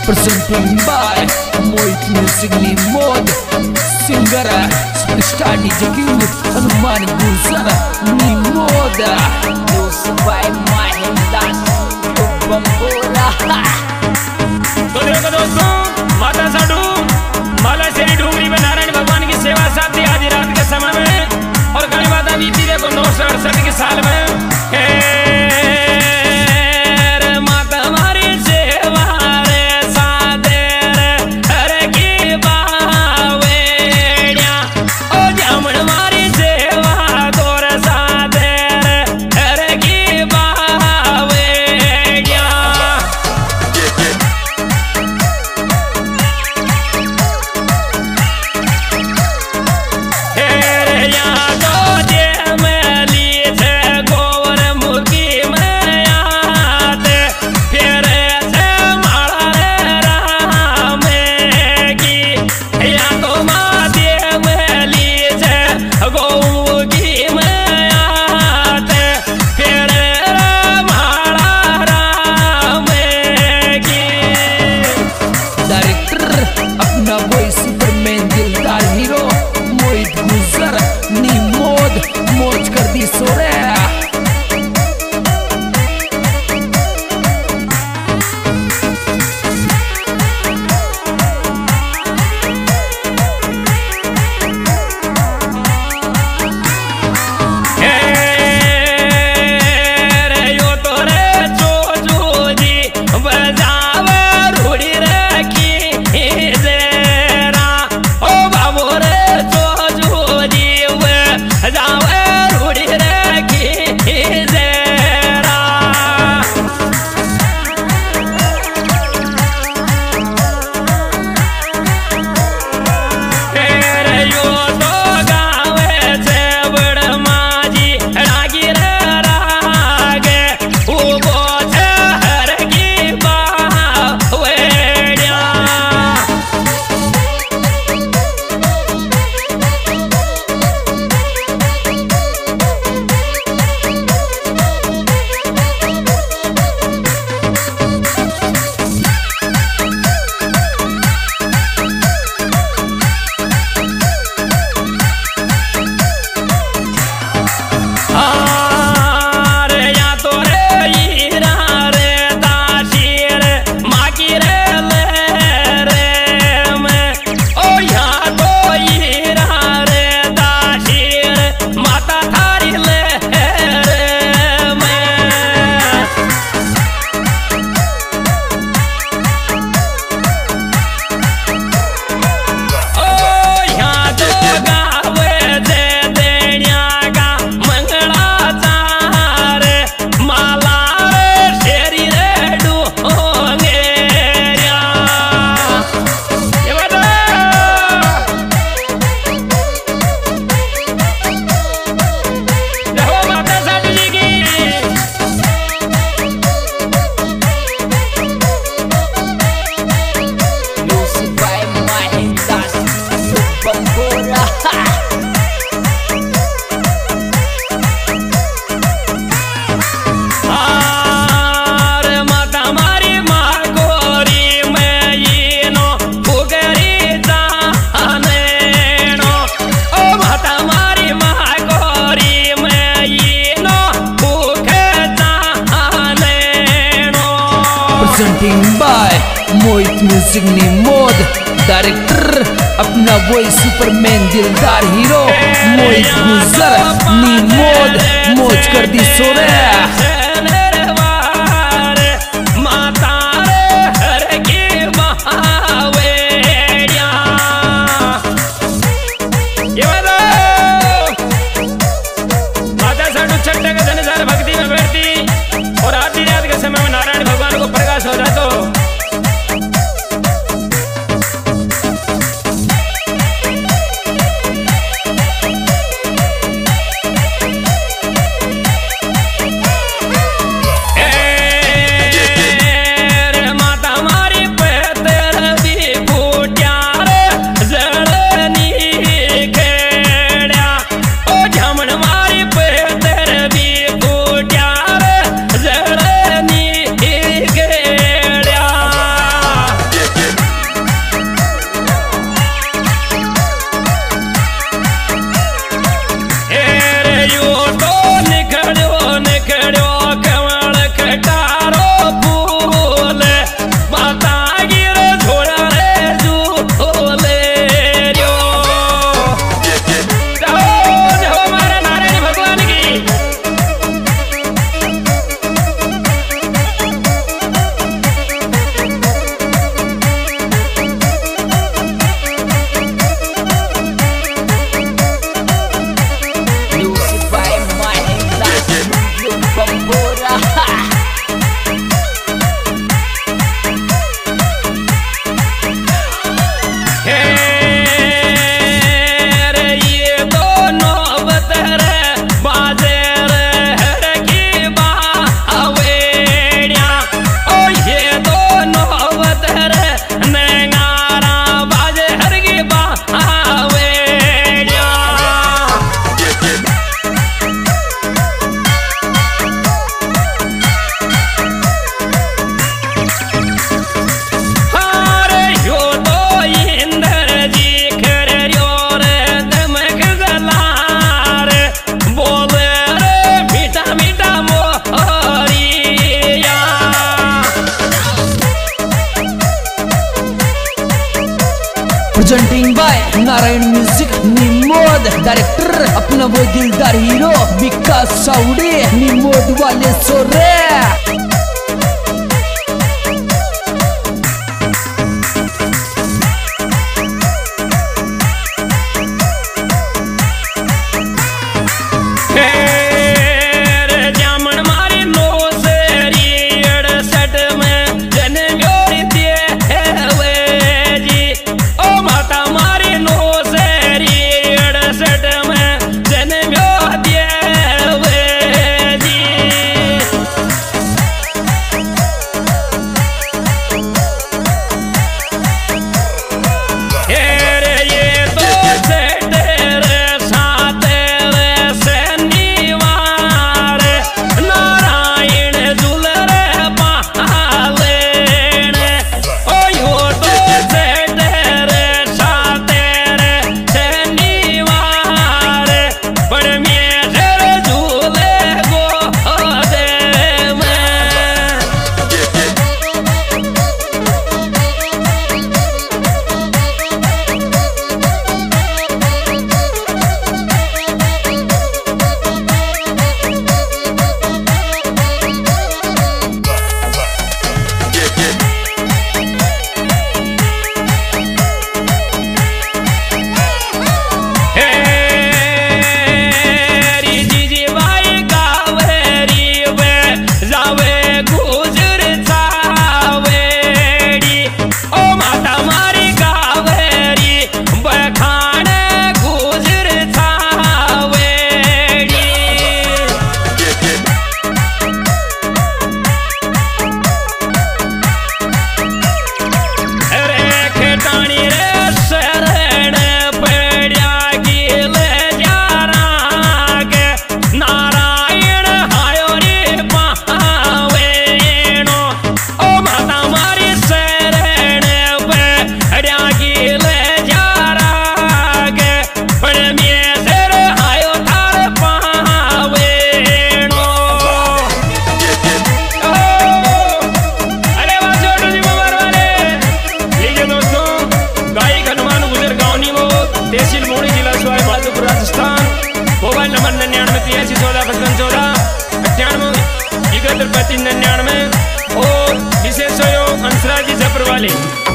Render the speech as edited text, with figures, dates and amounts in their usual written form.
Presenting by Mohit Music ni Mod, singer superstar DJ King Hanuman Gulzar ni Mod, music by Mahendas Bambora। तो देखो दोस्तों, माता साधु माला शेरी ढूंढी में नारायण भगवान की सेवा साथी आधी रात के समय में और गणी माता बीती देखो 968 के साल में Presenting by Mohit Music ni Mod, director अपना वही सुपरमैन दिलदार hero Mohit Gulzar ni Mod, मौज कर दी सोरे। भक्ति में बैठती और आधी रात के समय में नारायण भगवान को प्रकाश हो जाता। प्रेजेंटिंग बाय नारायण म्यूजिक निमोद डायरेक्टर अपना वो दिलदार हीरो विकास साउडी निमोद वाले सोरे। मोबाइल नंबर 99 83 14 98 और विशेष सहयोग अंसरा जी जफर वाले।